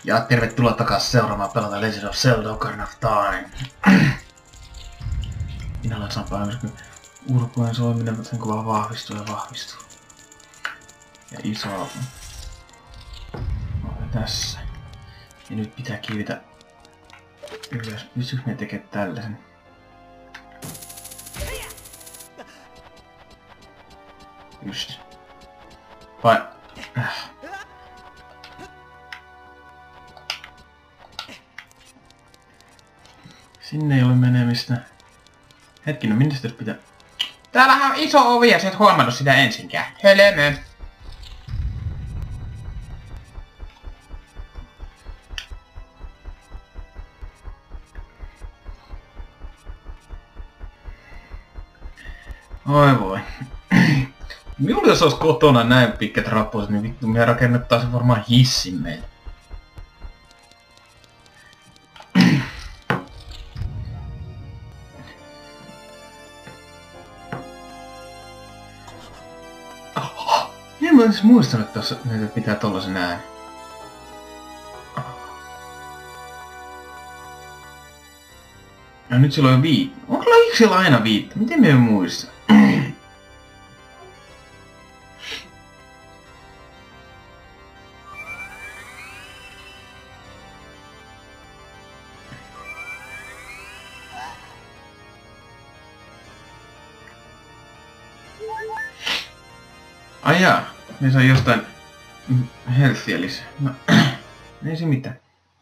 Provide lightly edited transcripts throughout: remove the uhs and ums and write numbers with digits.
Ja tervetuloa takaisin seuraamaan pelata Legend of Zelda Ocarina of Time. Minä olen Sampa, ulkoinen soiminen, sen kun vaan vahvistuu ja vahvistuu. Ja iso on tässä. Ja nyt pitää kiivitä ylös. Pystyykö me tekemään tällaisen? Just. Vai... Sinne ei ole menemistä. Hetkinen, minne sitä pitää... Täällähän on iso ovi ja sä et huomannut sitä ensinkään. Hölmö. Oi voi. Minulla jos olisi kotona näin pitkät rappuset, niin vittu me rakennettaisiin varmaan hissin meille. En mä edes muistanut, että tossa näitä pitää tollasen äänen. Ja nyt sillä on jo viittä. Onko sillä aina viittä? Miten me ei muista? Ai jaa, me sai jostain healthia lisää. No, ei se mitään.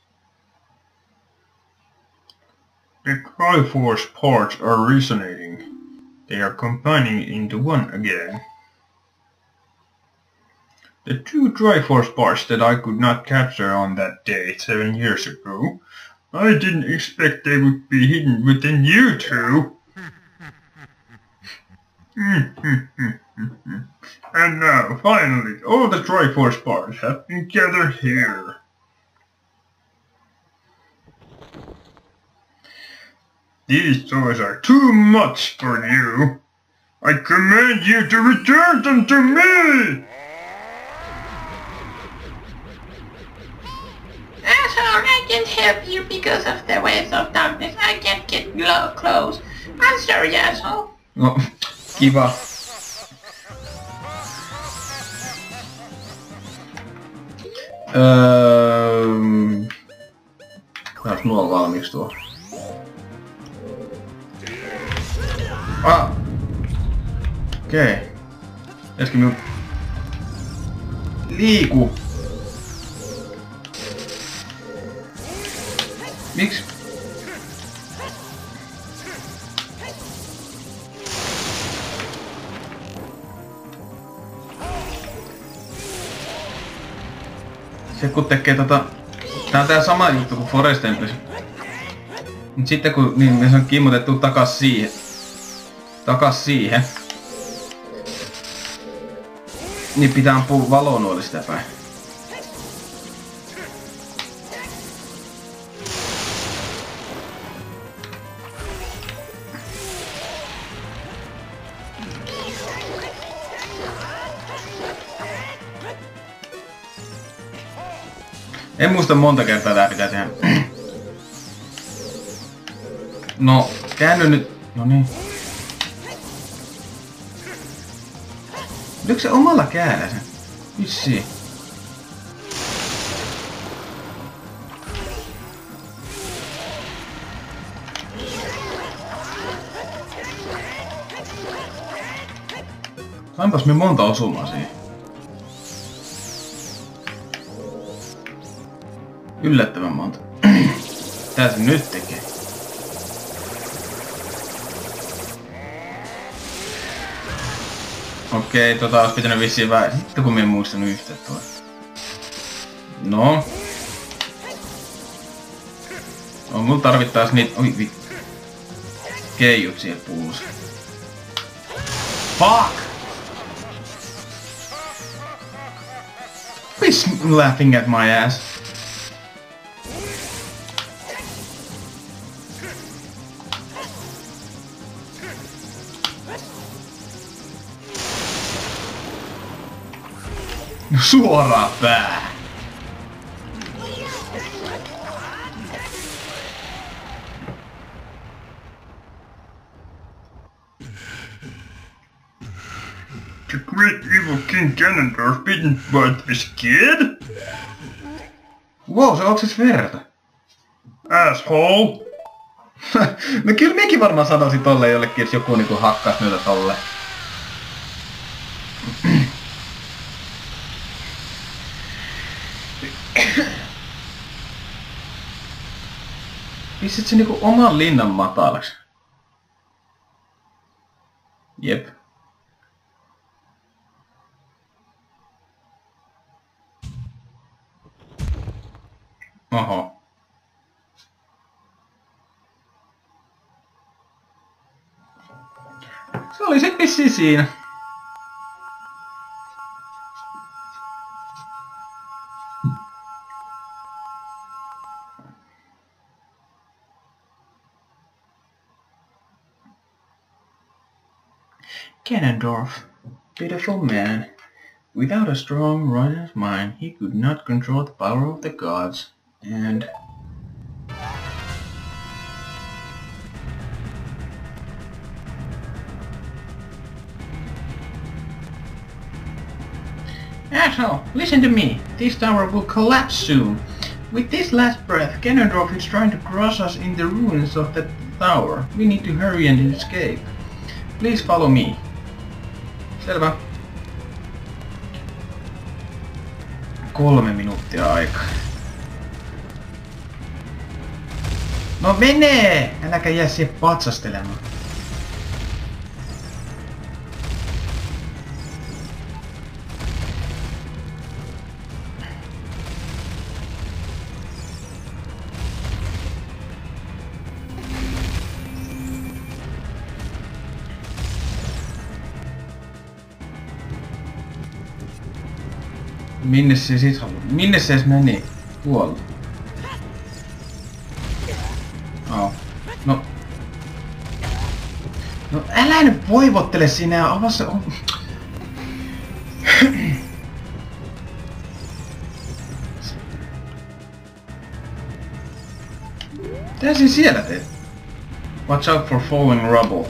The Triforce parts are resonating. They are combining into one again. The two Triforce parts that I could not capture on that day 7 years ago, I didn't expect they would be hidden within you two. And now, finally, all the Triforce parts have been gathered here. These toys are too much for you. I command you to return them to me! Asshole, I can't help you because of the waves of darkness. I can't get close. I'm sorry, asshole. No, kiva. Saas nuo valmiiksi tuo. Ah! Okei. Äsken minun... Liiku! Miks? Se kun tekee tää on tää sama juttu kuin Forest Temple. Mut sitten kun niin me on kimmotettu takas siihen. Niin pitää ampua valonuoli sitä päin. En muista monta kertaa tää pitää tehdä. No, käänny nyt. No niin. Lyökö se omalla kädellä sen? Vissiin. Sainpas me monta osumaa siihen. Yllättävän monta. Tää se nyt tekee. Okei, olisi pitänyt vissiin vähän. Sitten kun minä en muistanut yhtään tuo. No. No, mulla tarvittais niitä... Oi vittu. Keijut siellä pullossa. Fuck! Who's laughing at my ass? Suoraan päähän. The great evil King Ganondorf beaten by this kid? Wow, se oksis verta. Asshole! No kyllä mekin varmaan sanoisi tolle jollekin, jos joku niinku hakkas myötä tolle. Pistit se niinku oman linnan matalaksi. Jep. Oho. Se oli se vissiin siinä. Ganondorf, pitiful man. Without a strong righteous mind, he could not control the power of the gods, and... Asshole, listen to me. This tower will collapse soon. With this last breath, Ganondorf is trying to crush us in the ruins of the tower. We need to hurry and escape. Please follow me. Selvä. 3 minuuttia aikaa. No menee! Äläkä jää siihen patsastelemaan. Minne se sit haluaa? Minne se edes meni? Tuolta. Oh. No. No älä nyt voivottele sinä ja avaa se... Mitä sinä siellä teet? Watch out for falling rubble.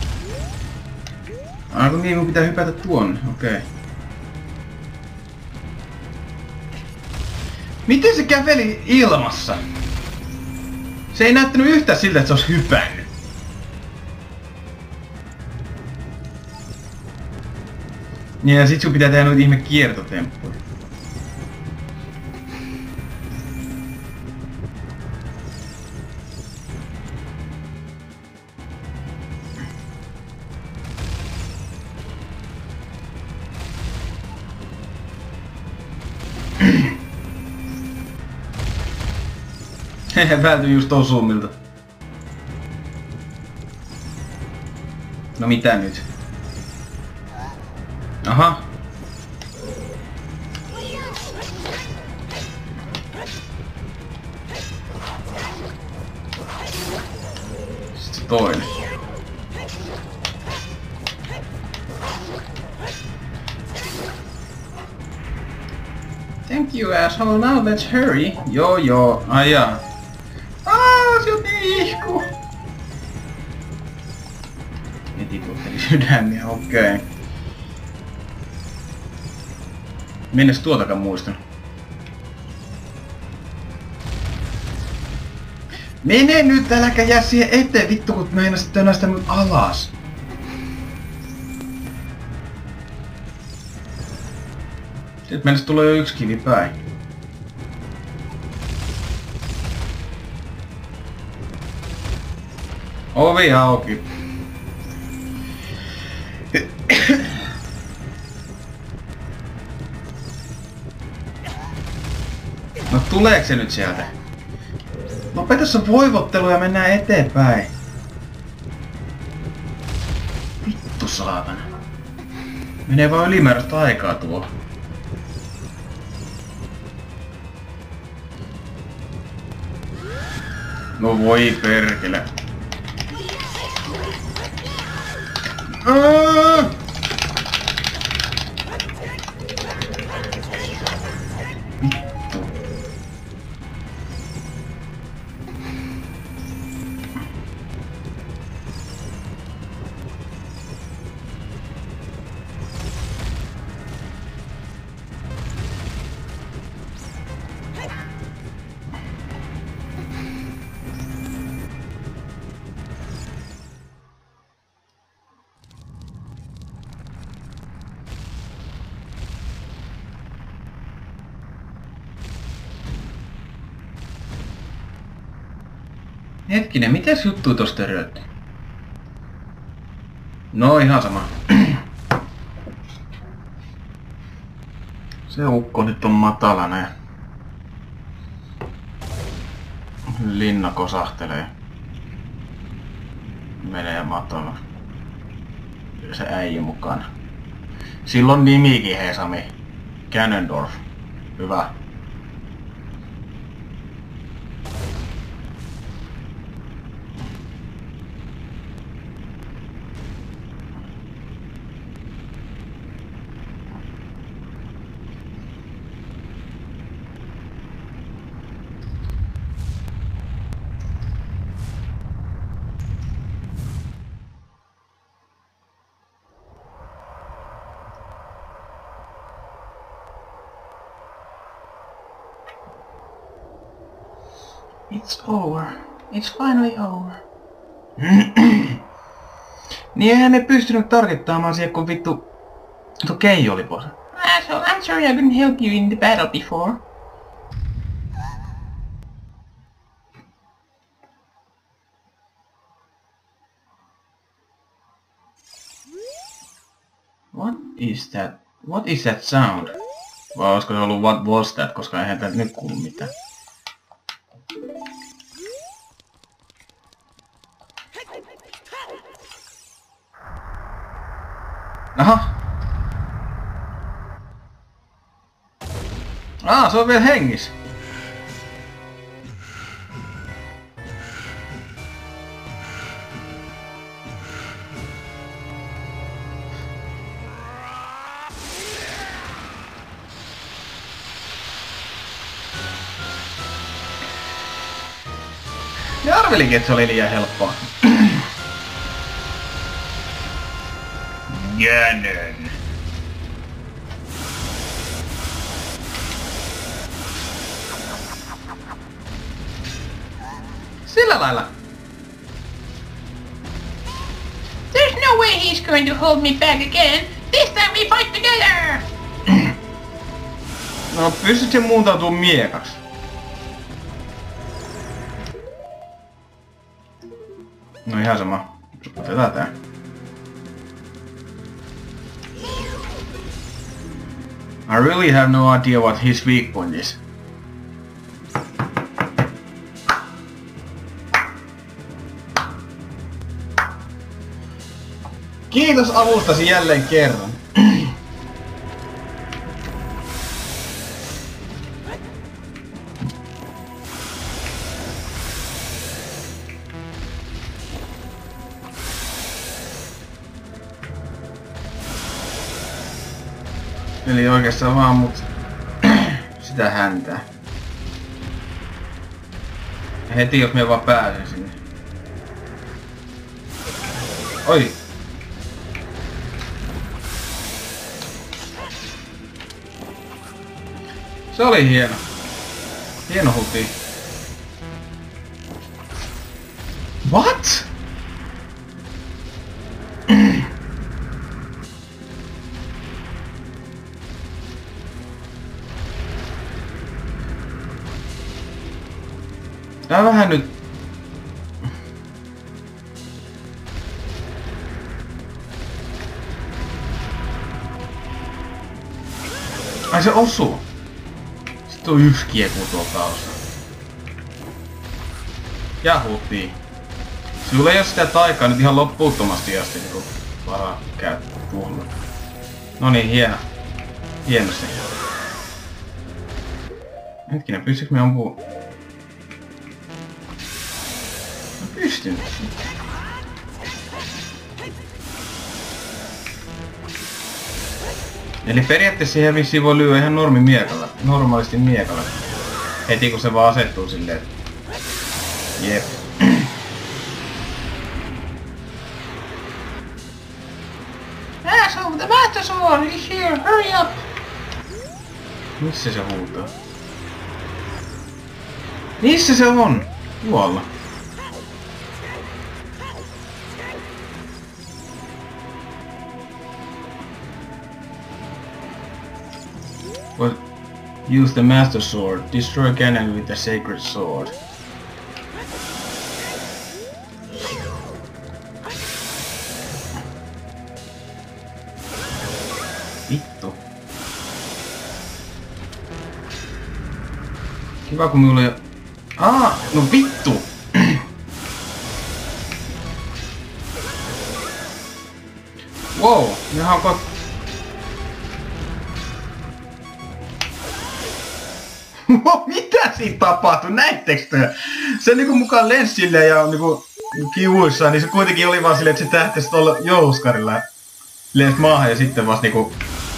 Aiku niin, mun pitää hypätä tuonne. Okei. Okay. Miten se käveli ilmassa? Se ei näyttänyt yhtään siltä, että se olisi hypännyt. Niin ja sit sun pitää tehdä noita ihme kiertotemppuja. Hehe, vältyi just osumilta. No mitä nyt? Aha. Sitten se toinen. Thank you, asshole. Now let's hurry. Joo. Ai jaa. Sieltä ihku! Ne tiputteli sydämiä, okei. Mennäs tuotakaan muistan. Mene nyt, äläkä jää siihen eteen, vittu kun meinasit tönästä mut alas. Sitten mennäs tulee jo 1 kivi päin. Ovi auki. No tuleeko se nyt sieltä? Lopeta se voivottelu ja mennään eteenpäin. Vittu saatana. Menee vaan ylimääräistä aikaa tuo. No voi perkele. Vittu. Hetkinen, mitäs juttu tosta törötti? No ihan sama. Se ukko nyt on matalana ja linna kosahtelee. Menee matolla. Se äijä mukana. Silloin nimikin Hesami. Ganondorf. Hyvä. It's over. It's finally over. Niin eihän ne pystynyt tarkittamaan siihen, kun vittu tuo Kei oli pois. So I'm sorry I couldn't help you in the battle before. What is that? What is that sound? Vai olisiko se ollut what was that, koska eihän täältä nyt kuulu mitään. Aha! Se on vielä hengissä. Ne arvelinkin, että se oli liian helppoa. Ganon. Sillä lailla. There's no way he's going to hold me back again. This time we fight together! No pystyt se muuntautuu miekaksi. No ihan sama. Otetaan tää. I really have no idea what his weak point is. Kiitos avustasi jälleen kerran. Eli oikeastaan vaan mut sitä häntää. Heti jos me vaan pääsen sinne. Oi! Se oli hieno. Hieno huti. What? Tää vähän nyt... Ai se osuu! Sitten on yksi kieku tuolla taustalla. Ja hutii. Sulla ei oo sitä taikaa nyt ihan loppuuttomasti asti niinku varaa käy tuolla. Noniin, hieno. Hienosti. Hetkinen, pystyykö me ampuu? Pystyn. Eli periaatteessa siihen vissiin voi lyödä ihan normaalisti miekalla. Heti kun se vaan asettuu silleen. Jep. Asshole, the Master Sword is here, hurry up! Missä se huutaa? Missä se on? Tuolla. Use the Master Sword. Destroy Ganon with the Sacred Sword. Kiva kun minulla ei... No vittu! Wow, nehän on mitä siinä tapahtui? Näittekö te? Se niinku mukaan lensi silleen ja niinku kivuissaan, niin se kuitenkin oli vaan silleen, että se tähtäisi tuolla jouskarilla. Lensi maahan ja sitten vasta niinku...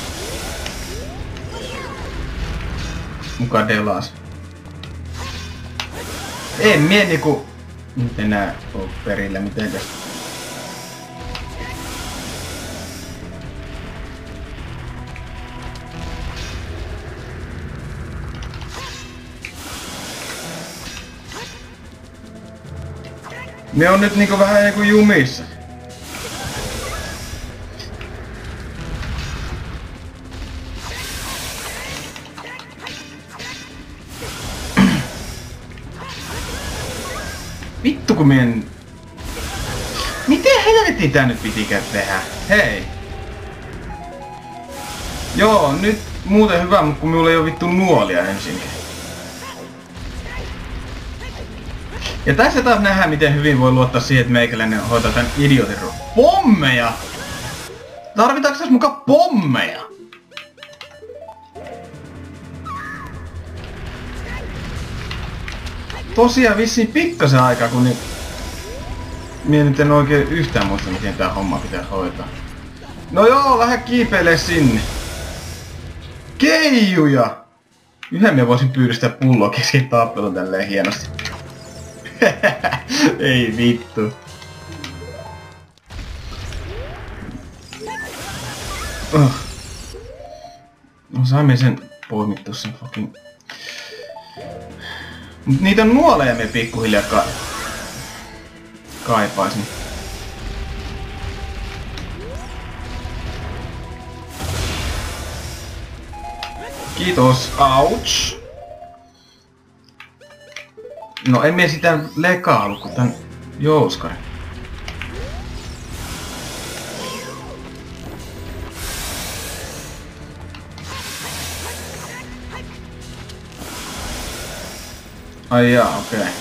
mukaan delas. En mie niinku... nyt enää oo perillä mitenkäs. Ne on nyt niinku vähän niinku jumissa. Vittu kun mien... miten helvetin tää nyt pitikään tehdä? Hei! Joo, nyt muuten hyvä, mutta kun minulla ei oo vittu nuolia ensinnäkin. Ja tässä taas nähdään, miten hyvin voi luottaa siihen, että meikäläinen hoitaa tän idiotin pommeja! Tarvitaanko tässä mukaan pommeja? Tosiaan vissiin pikkasen aikaa, kun niin... mie nyt en oikein yhtään muista, miten tää homma pitää hoitaa. No joo, lähde kiipeilee sinne. Keijuja! Yhden me voisin pyydystää pulloa kesken tappelun tälleen hienosti. Ei vittu. No saimme sen poimittua sen fucking... Mut niitä nuoleja me pikkuhiljaa kaipaisin. Kiitos. Ouch. No en mie sitä lekailu, kun tän jouskari. Ai jaa, okei. Okay.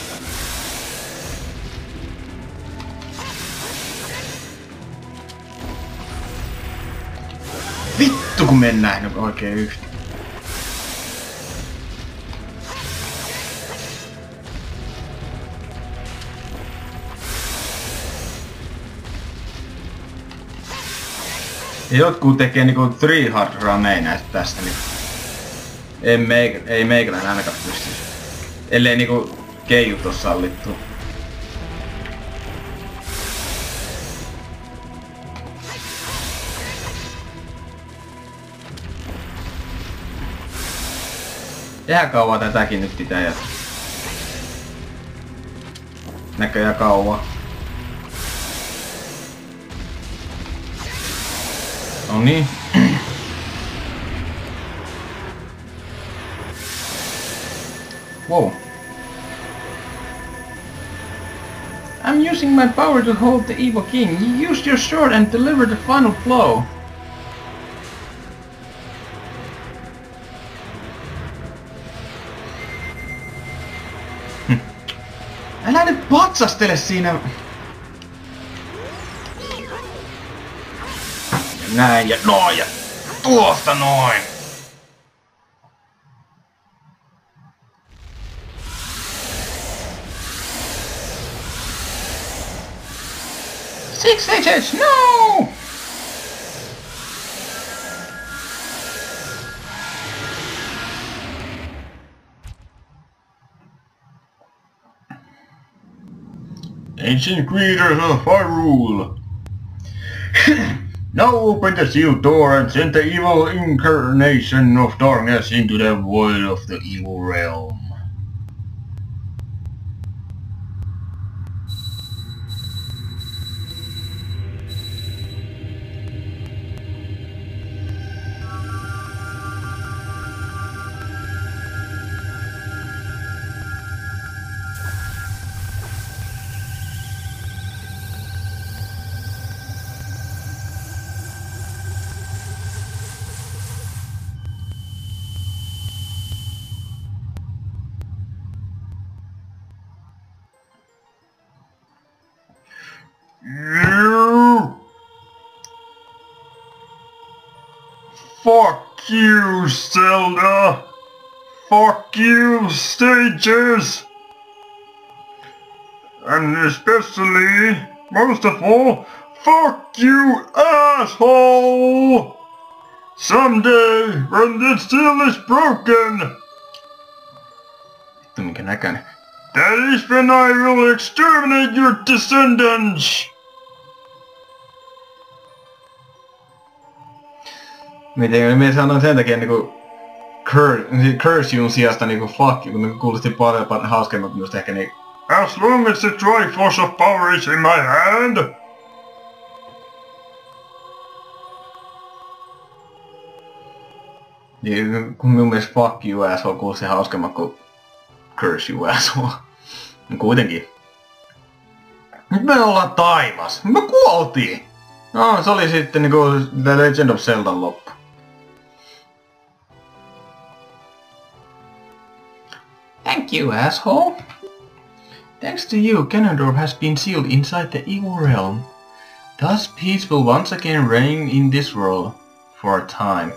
Vittu kun mennään oikein yhtä. Ja jotkut tekee niinku 3 hard runeja näistä tästä niin ei meikäläinen ainakaan pysty. Ellei niinku keijut oo sallittu. Ihan kauan tätäkin nyt pitää jatkaa. Näköjään kauan. No niin. Wow. I'm using my power to hold the evil king. You used your sword and delivered the final blow. Älä nyt patsastele siinä. Näin ja noin ja tuosta noin. Six Ages, no! Ancient creators of Hyrule. Now open the sealed door and send the evil incarnation of darkness into the void of the evil realm. You! Fuck you, Zelda! Fuck you, stages! And especially, most of all, fuck you, asshole! Someday, when this seal is broken, Vittu minkä näköinen. that is when I will exterminate your descendants! Miten minä sanon sen takia niinku curse you'n sijasta niinku fuck you, kun ne kuulosti paljon hauskemmat minusta ehkä niin. As long as the Triforce of Power is in my hand, Niin, kun minun mielestä fuck you asshole kuulosti hauskemmat kuin curse you asshole. Kuitenkin. Nyt me ollaan taivas. Me kuoltiin! No, se oli sitten niinku The Legend of Zeldan loppu. Thank you, asshole. Thanks to you, Ganondorf has been sealed inside the evil realm. Thus peace will once again reign in this world. For a time.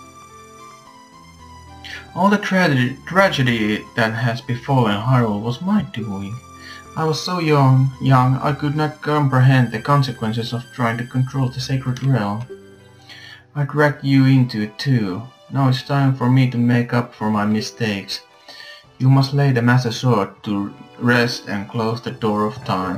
All the tragedy that has befallen Hyrule was my doing. I was so young I could not comprehend the consequences of trying to control the sacred realm. I dragged you into it too. Now it's time for me to make up for my mistakes. You must lay the Master Sword to rest and close the door of time.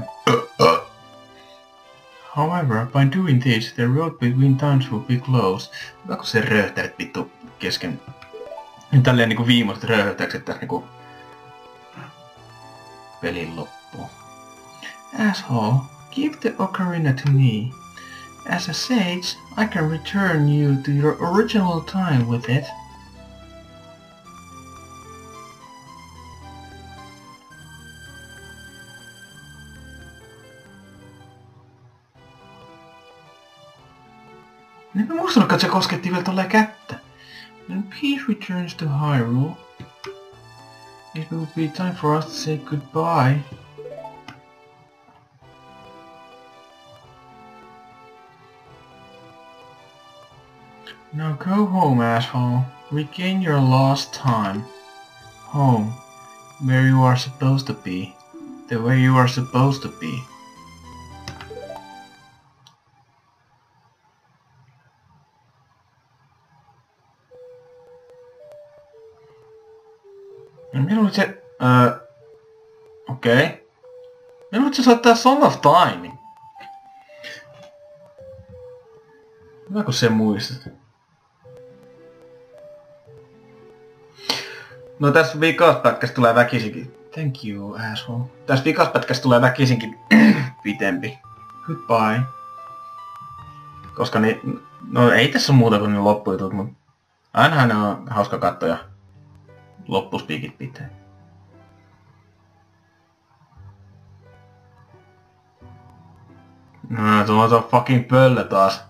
However, by doing this, the road between times will be closed. Vaikka se röhtäret vittu kesken? Tälleen niinku viimeiset röhtäykset tässä niinku pelin loppuun. Asshole, give the ocarina to me. As a sage, I can return you to your original time with it. En mä muistanutkaan, että se kosketti vielä tolleen kättä. When peace returns to Hyrule, it will be time for us to say goodbye. Now go home, asshole. Regain your lost time. Home, where you are supposed to be. The way you are supposed to be. Minulla se... Okei. Minulla se soittaa Song of Time. Hyvä kun se muistat. No tässä vikaspätkästä tulee väkisinkin... Thank you, asshole. Tässä vikaspätkästä tulee väkisinkin pitempi. Goodbye. Koska niin... No ei tässä ole muuta kuin ne loppujutut, mutta... Ainahan ne on hauska katsoa. Loppuspiikit pitää. No, tuo on tuo fucking pöllö taas.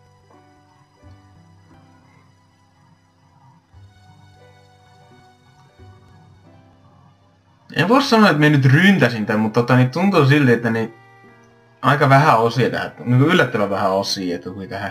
En voi sanoa, että me nyt ryntäsin tän, mutta niin tuntuu silti, että niin aika vähän osia tähän. Niin yllättävän vähän osia, että tuli tähän.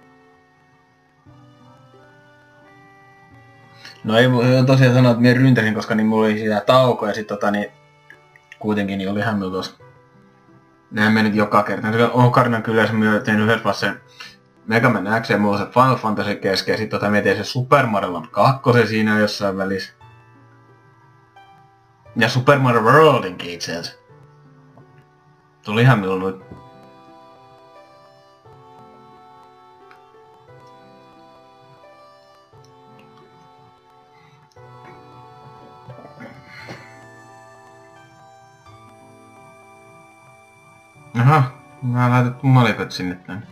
No ei tosiaan sanoa, että minä ryntäsin, koska niin mulla oli sitä tauko ja sit niin kuitenkin niin oli hämmillä tuossa. Näin meni joka kerta. Ocarina kyllä se myö tein yhdessä vaiheessa sen Mega Man X ja mulla se Final Fantasy kesken ja sit mietin se Super Mario Land 2 siinä jossain välissä. Ja Super Mario Worldinkin itse asiassa. Tuli ihan minulla nyt. Aha, mä laitettu malikot sinne tänne.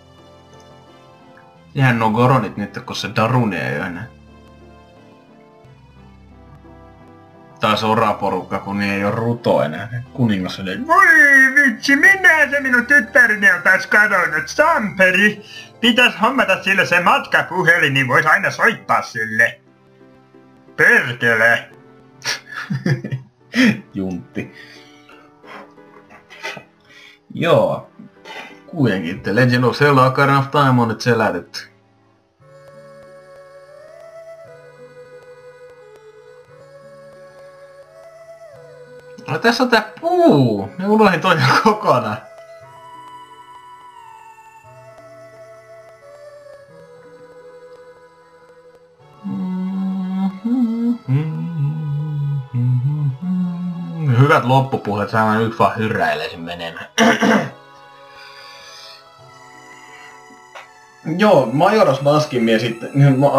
Sehän on Goronit nyt, kun se Darune ei oo enää. Taas oraporukka, kun ei oo Ruto enää. Kuningas oli. voi vitsi, minnehän se minun tyttäreni on taas kadonnut, Samperi. Pitäis hommata sille se matkapuhelin, niin vois aina soittaa sille. Perkele. Juntti. Joo. Kuitenkin The Legend of Zelda Ocarina of Time on nyt selätetty. No tässä on tää puu! Ne unohdin toi kokonaan. Hyvät loppupuheet, saamme nyt vaan hyräilee sen menemään. Joo, Majora's Maskin mie sitten...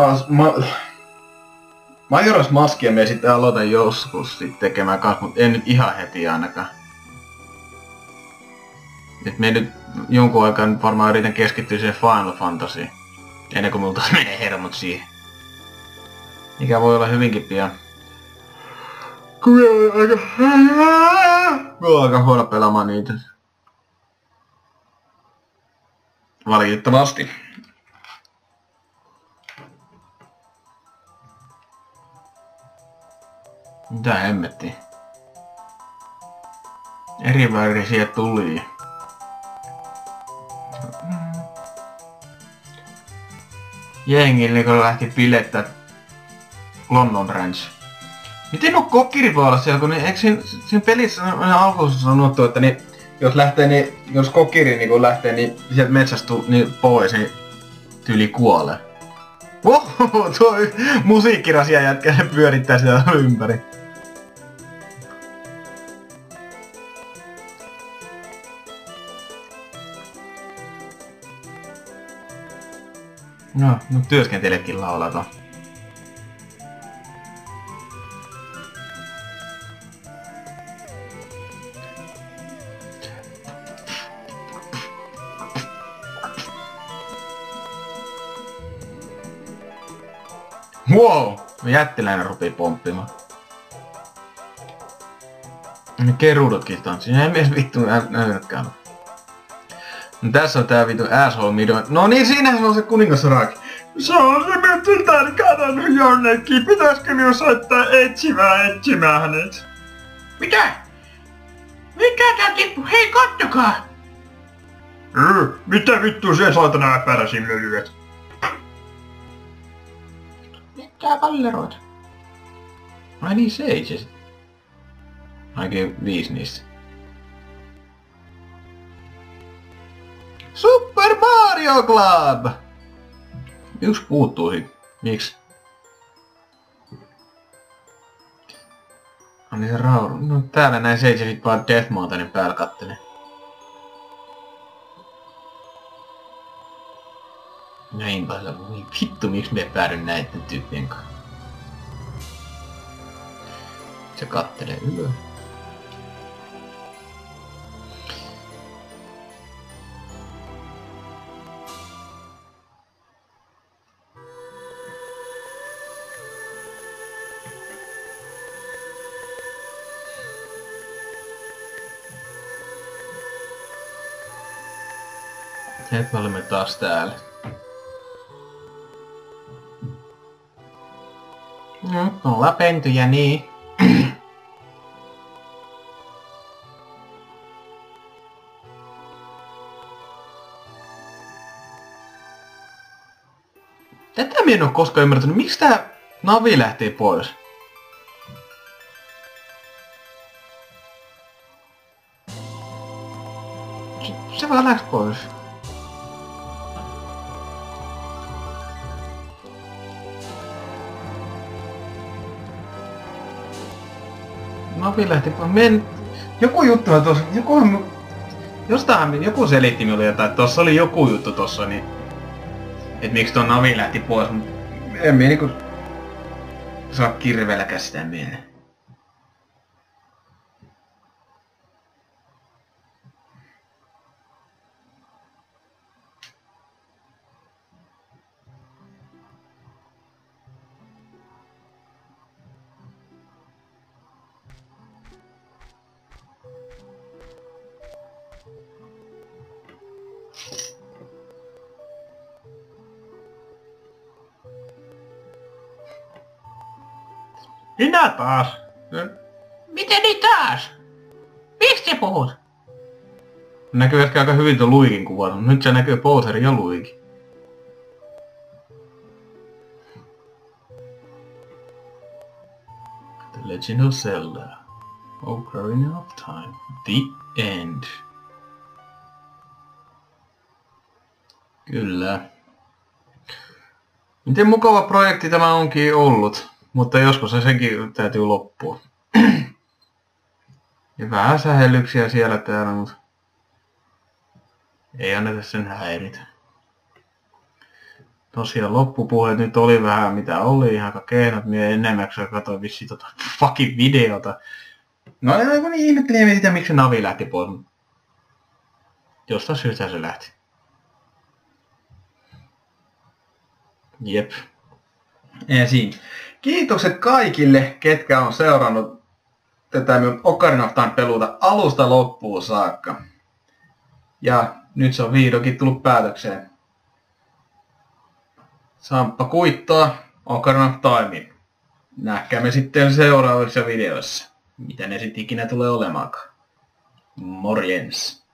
Majora's Maskia mie sitten aloitan joskus tekemään kanssa, mutta en nyt ihan heti ainakaan. Et me nyt jonkun aikaa nyt varmaan yritän keskittyä siihen Final Fantasyin. Ennen kuin multa menee hermot siihen. Mikä voi olla hyvinkin pian. Kun on aika huono pelaamaan niitä. Valitettavasti. Mitä hemmettiä? Eri värisiä tuli. Jengille kun lähti bilettää London Ranch. Miten nuo kokkirit voi olla siellä, kun eikö siinä pelissä alkuun sanottu, että niin, jos lähtee niin, jos kokkiri niin kun lähtee niin sieltä metsästä niin pois, niin tyyli kuolee. Wow, tuo musiikkirasia jätkä pyörittää sitä ympäri. No työskentelekin laulata. Wow! Jättiläinen rupii pomppimaan. Ne keruudotkin tanssii. Ei mies vittu näytäkään. No tässä on tää vittu asshole midon. No niin, siinähän on se kuningas Raaki. Se on se mitään kadonnut jonnekin. Pitäisikö minun soittaa etsimään hänet? Mitä? Mitä tää tippu? Hei, kattokaa! Mitä vittu se saatana äpäräsin mölyet? Mitä kalleroita? Ai niin, 7. Ainakin 5 niistä. Super Mario Club! Yksi puuttuu siitä. Miksi? On niin se rauru. No täällä näin 7 sit vaan Death Mountainin päällä kattelee. Näin paljon. Vittu, miksi me päädyn näitten tyyppien kanssa? Se kattelee ylös. Nyt me olemme taas täällä. Ollaan pentyjä niin. Tätä minä en oo koskaan ymmärtänyt. Miksi tää navi lähtee pois? Se vaan läks pois. Navi lähti pois. Joku juttu tossa. Joku selitti minulle jotain, että tossa oli joku juttu tossa, niin... Et miksi tuo navi lähti pois, mut... En minä niinku... saa kirveelläkään sitä mieleen. Minä taas? Miten niin taas? Miksi puhut? Näkyy ehkä aika hyvin tuon Luikin kuvan, mutta nyt se näkyy Bowser ja Luigi. The Legend of Zelda. Ocarina of Time. The End. Kyllä. Miten mukava projekti tämä onkin ollut, mutta joskus se senkin täytyy loppua. Ja vähän sähellyksiä siellä täällä, mutta ei anneta sen häiritä. Tosiaan loppupuheet nyt oli vähän mitä oli, ihan keinot, minä ennemmäkseen katsoin vissiin fucking videota. No aivan ihmettelin sitä, miksi Navi lähti pois. Jostain syystä se lähti. Jep. Ja siinä. Kiitokset kaikille, ketkä on seurannut tätä minun Ocarina of Time -peluuta alusta loppuun saakka. Ja nyt se on vihdoinkin tullut päätökseen. Samppa kuittoa Ocarina of Time. Nähkäämme sitten seuraavissa videoissa. Mitä ne sitten ikinä tulee olemaankaan. Morjens.